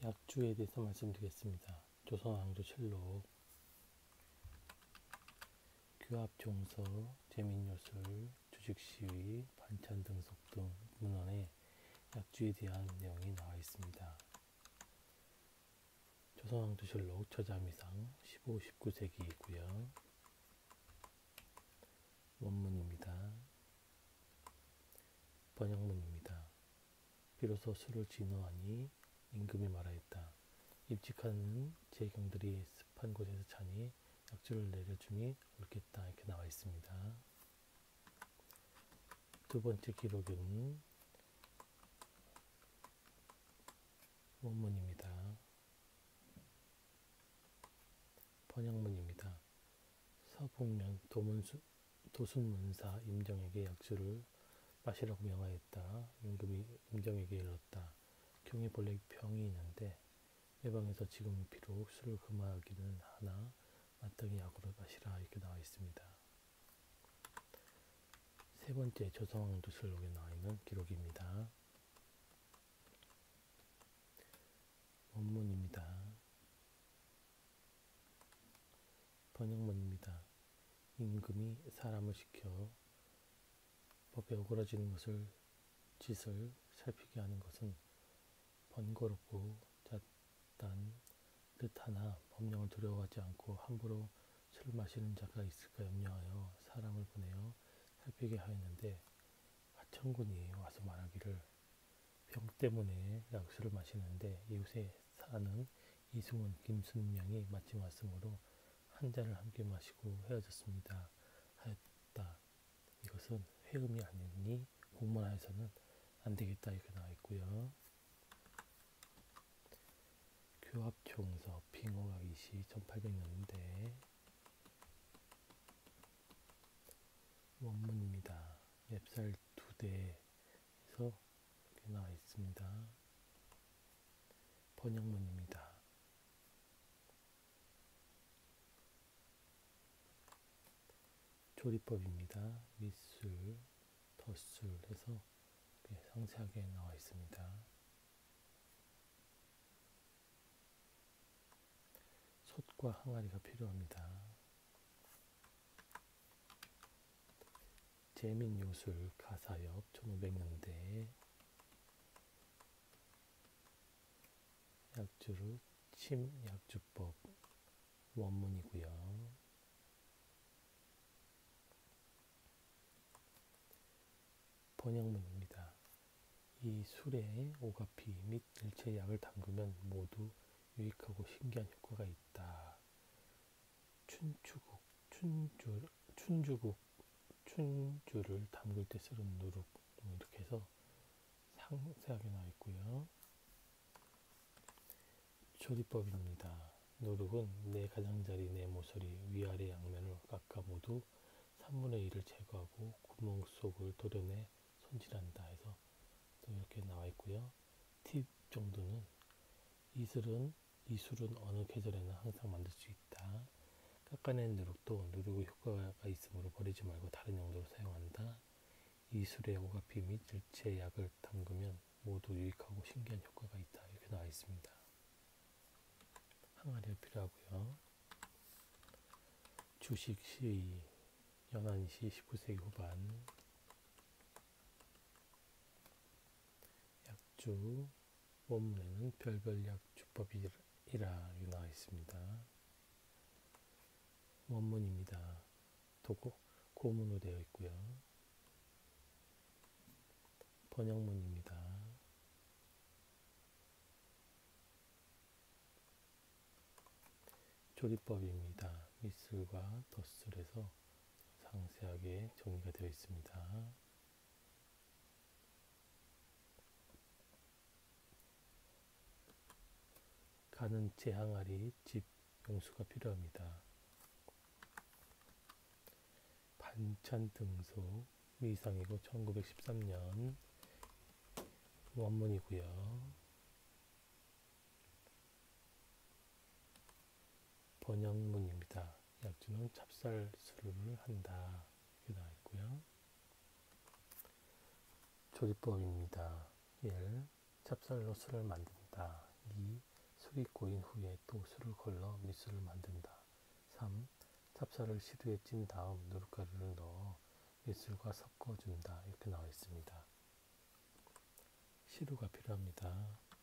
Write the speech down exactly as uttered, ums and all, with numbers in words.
약주에 대해서 말씀드리겠습니다. 조선왕조실록 교합종서, 제민요술, 주식시위, 반찬등속 등 문헌에 약주에 대한 내용이 나와 있습니다. 조선왕조실록 저자미상 십오, 십구 세기이고요. 원문입니다. 번역문입니다. 비로소 술을 진호하니 임금이 말하였다. 입직하는 재경들이 습한 곳에서 자니 약주를 내려줌이 옳겠다. 이렇게 나와 있습니다. 두 번째 기록은 원문입니다. 번역문입니다. 서북면 도문수, 도순문사 임정에게 약주를 마시라고 명하였다. 임금이 임정에게 일렀다. 경에 본래 병이 있는데 외방에서 지금 비록 술을 금하기는 하나 마땅히 약으로 마시라. 이렇게 나와 있습니다. 세 번째 조선왕조실록에 나와 있는 기록입니다. 원문입니다. 번역문입니다. 임금이 사람을 시켜 법에 어그러지는 것을 짓을 살피게 하는 것은 번거롭고 잣단 듯하나 법령을 두려워하지 않고 함부로 술을 마시는 자가 있을까 염려하여 사람을 보내어 살피게 하였는데 하천군이 와서 말하기를 병 때문에 약술을 마시는데 이웃에 사는 이승훈, 김순명이 마침 왔으므로 한 잔을 함께 마시고 헤어졌습니다. 하였다. 이것은 회음이 아니니 공문하에서는 안 되겠다. 이렇게 나와 있고요. 교합종서 빙호각이시 천팔백 년대 원문입니다. 맵살 두 대에서 이렇게 나와 있습니다. 번역문입니다. 조리법입니다. 밑술, 덧술 해서 상세하게 나와 있습니다. 솥과 항아리가 필요합니다. 제민요술 가사엽 천오백 년대 약주루 침약주법 원문이고요. 번역문입니다. 이 술에 오가피 및 일체 약을 담그면 모두 유익하고 신기한 효과가 있다. 춘추국, 춘주, 춘주국, 춘주를 담글 때 쓰는 누룩 이렇게 해서 상세하게 나와 있고요. 조리법입니다. 누룩은 네 가장자리 네 모서리 위아래 양면을 깎아 모두 삼분의 일을 제거하고 구멍 속을 도려내 손질한다 해서 또 이렇게 나와 있고요. 팁 정도는 이술은 이술은 어느 계절에나 항상 만들 수 있다. 깎아낸 누룩도 누룩의 효과가 있으므로 버리지 말고 다른 용도로 사용한다. 이술에 오가피 및 일체 약을 담그면 모두 유익하고 신기한 효과가 있다. 이렇게 나와 있습니다. 항아리가 필요하고요. 주식시위 연안시 십구 세기 후반 약주 원문에는 별별약주법이라 나와 있습니다. 원문입니다. 도고 고문으로 되어 있고요. 번역문입니다. 조리법입니다. 밑술과 덧술에서 상세하게 정리가 되어 있습니다. 가는 제항아리 집 용수가 필요합니다. 반찬등속 미상이고 천구백십삼 년 원문이고요. 번역문입니다. 약주는 찹쌀술을 한다. 이렇게 나와 있고요. 조리법입니다. 일. 찹쌀로 술을 만든다. 이. 술이 고인 후에 또 술을 걸러 밑술을 만든다. 삼. 찹쌀을 시루에 찐 다음 누룩가루를 넣어 밑술과 섞어준다. 이렇게 나와 있습니다. 시루가 필요합니다.